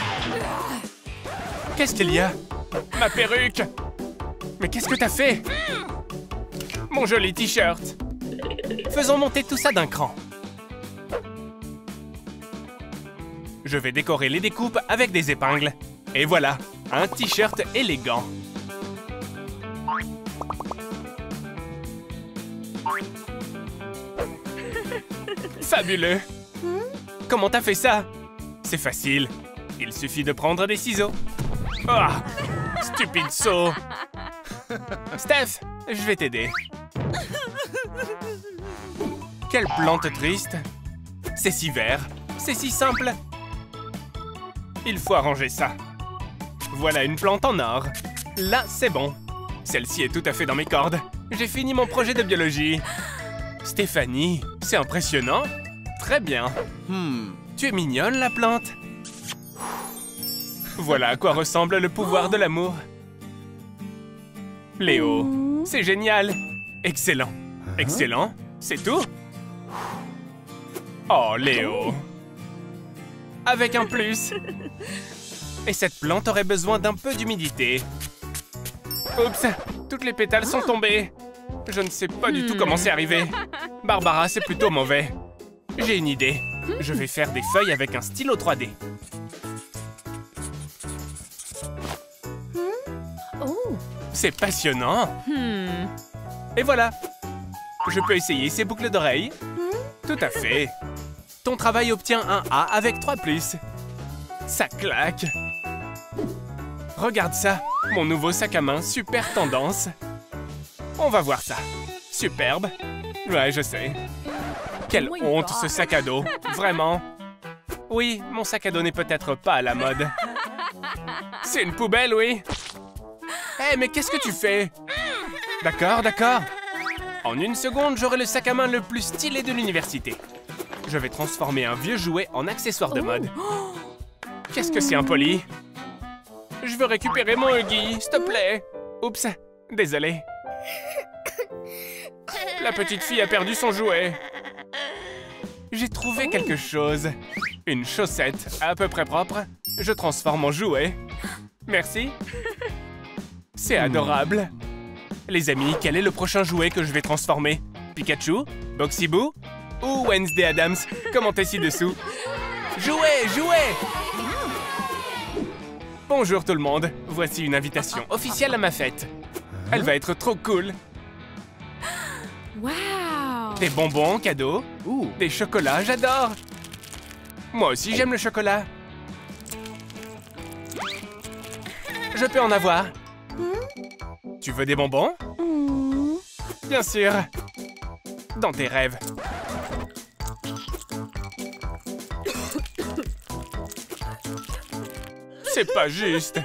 Qu'est-ce qu'il y a? Ma perruque. Mais qu'est-ce que t'as fait? Mon joli t-shirt. Faisons monter tout ça d'un cran. Je vais décorer les découpes avec des épingles. Et voilà, un t-shirt élégant. Fabuleux! Comment t'as fait ça? C'est facile. Il suffit de prendre des ciseaux. Ah! Stupide saut! Steph, je vais t'aider. Quelle plante triste! C'est si vert, c'est si simple. Il faut arranger ça. Voilà une plante en or. Là, c'est bon. Celle-ci est tout à fait dans mes cordes. J'ai fini mon projet de biologie. Stéphanie, c'est impressionnant. Très bien. Tu es mignonne, la plante. Voilà à quoi ressemble le pouvoir de l'amour. Léo, c'est génial. Excellent. Excellent. C'est tout? Oh, Léo. Avec un plus. Et cette plante aurait besoin d'un peu d'humidité. Oups, toutes les pétales sont tombées. Je ne sais pas du tout comment c'est arrivé. Barbara, c'est plutôt mauvais. J'ai une idée. Je vais faire des feuilles avec un stylo 3D. Oh. C'est passionnant. Et voilà. Je peux essayer ces boucles d'oreilles. Tout à fait. Ton travail obtient un A avec 3+. Ça claque. Regarde ça. Mon nouveau sac à main, super tendance. On va voir ça. Superbe. Ouais, je sais. Quelle Oh my honte, God. ce sac à dos. Vraiment. Oui, mon sac à dos n'est peut-être pas à la mode. C'est une poubelle, oui. Hé, mais qu'est-ce que tu fais? D'accord, d'accord. En une seconde, j'aurai le sac à main le plus stylé de l'université. Je vais transformer un vieux jouet en accessoire de mode. Qu'est-ce que c'est impoli? Je veux récupérer mon Huggy, s'il te plaît. Oups, désolé. La petite fille a perdu son jouet. J'ai trouvé quelque chose. Une chaussette à peu près propre. Je transforme en jouet. Merci. C'est adorable. Les amis, quel est le prochain jouet que je vais transformer? Pikachu? Boxy Boo? Ou Wednesday Addams? Commentez ci-dessous. Jouet, jouet! Bonjour tout le monde. Voici une invitation officielle à ma fête. Elle va être trop cool. Wow. Des bonbons, cadeaux. Des chocolats, j'adore. Moi aussi, j'aime le chocolat. Je peux en avoir. Tu veux des bonbons? Bien sûr. Dans tes rêves. C'est pas juste.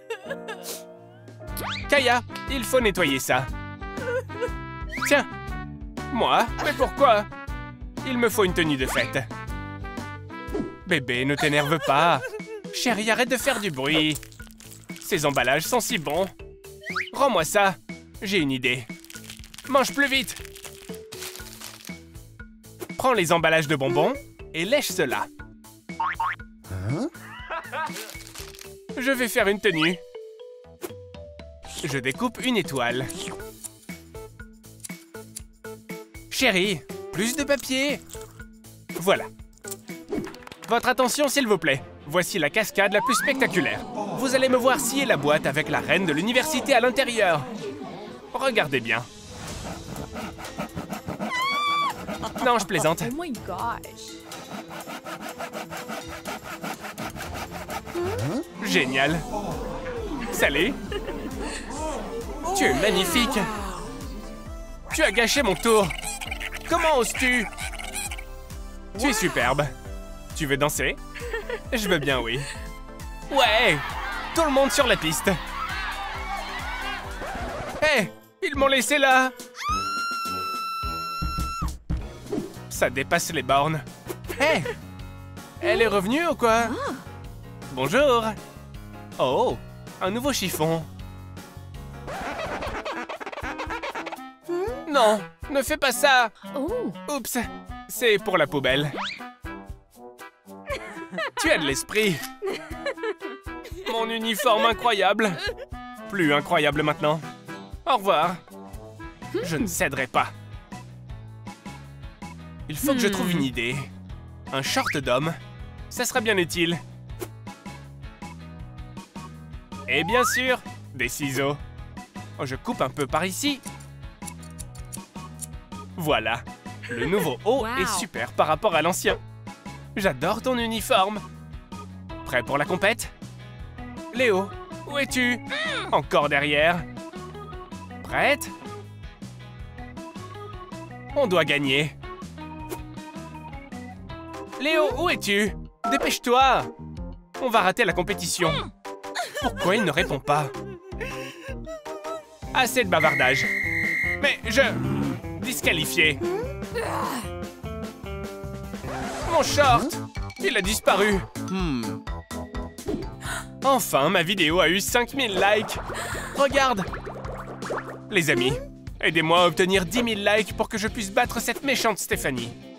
Kaya, il faut nettoyer ça. Tiens. Moi? Mais pourquoi? Il me faut une tenue de fête. Bébé, ne t'énerve pas. Chérie, arrête de faire du bruit. Ces emballages sont si bons. Rends-moi ça. J'ai une idée. Mange plus vite. Prends les emballages de bonbons et lèche cela. Je vais faire une tenue. Je découpe une étoile. Chérie, plus de papier. Voilà. Votre attention, s'il vous plaît. Voici la cascade la plus spectaculaire. Vous allez me voir scier la boîte avec la reine de l'université à l'intérieur. Regardez bien. Non, je plaisante. Oh my gosh. Génial. Salut. Tu es magnifique. Tu as gâché mon tour. Comment oses-tu? Tu es superbe. Tu veux danser? Je veux bien, oui. Ouais! Tout le monde sur la piste. Hé! Ils m'ont laissé là! Ça dépasse les bornes. Hé! Elle est revenue ou quoi? Bonjour! Oh! Un nouveau chiffon. Non! Ne fais pas ça! Oh. Oups! C'est pour la poubelle. Tu as de l'esprit. Mon uniforme incroyable. Plus incroyable maintenant. Au revoir. Je ne céderai pas. Il faut que je trouve une idée. Un short d'homme, ça sera bien utile. Et bien sûr, des ciseaux. Oh, je coupe un peu par ici. Voilà. Le nouveau haut est super par rapport à l'ancien. J'adore ton uniforme. Prêt pour la compète? Léo, où es-tu? Encore derrière. Prête? On doit gagner. Léo, où es-tu? Dépêche-toi! On va rater la compétition. Pourquoi il ne répond pas? Assez de bavardage. Mais je... Disqualifié. Mon short! Il a disparu. Enfin, ma vidéo a eu 5000 likes. Regarde! Les amis, aidez-moi à obtenir 10 000 likes pour que je puisse battre cette méchante Stéphanie.